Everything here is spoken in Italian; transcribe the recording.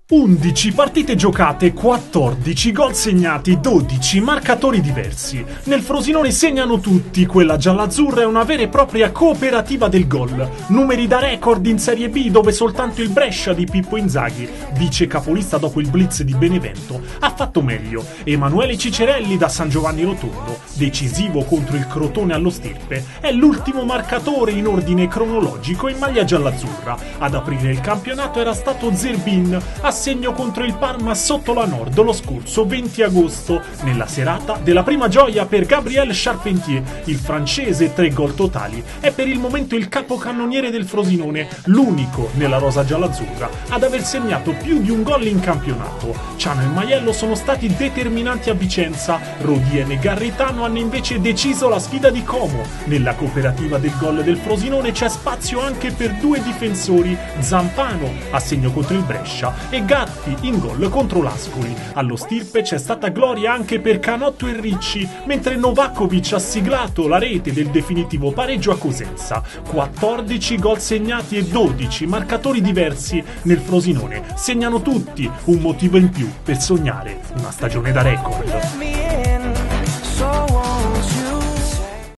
11 partite giocate, 14 gol segnati, 12 marcatori diversi. Nel Frosinone segnano tutti, quella giall'azzurra è una vera e propria cooperativa del gol. Numeri da record in Serie B, dove soltanto il Brescia di Pippo Inzaghi, vice capolista dopo il blitz di Benevento, ha fatto meglio. Emanuele Cicerelli da San Giovanni Rotondo, decisivo contro il Crotone allo Stirpe, è l'ultimo marcatore in ordine cronologico in maglia giall'azzurra. Ad aprire il campionato era stato Zerbin, a segno contro il Parma sotto la Nord lo scorso 20 agosto, nella serata della prima gioia per Gabriel Charpentier, il francese, 3 gol totali, è per il momento il capocannoniere del Frosinone, l'unico nella rosa giall'azzurra ad aver segnato più di un gol in campionato. Ciano e Maiello sono stati determinanti a Vicenza, Rodien e Garritano hanno invece deciso la sfida di Como. Nella cooperativa del gol del Frosinone c'è spazio anche per 2 difensori, Zampano a segno contro il Brescia e Gatti in gol contro l'Ascoli. Allo Stirpe c'è stata gloria anche per Canotto e Ricci, mentre Novakovic ha siglato la rete del definitivo pareggio a Cosenza. 14 gol segnati e 12 marcatori diversi nel Frosinone. Segnano tutti, un motivo in più per sognare una stagione da record.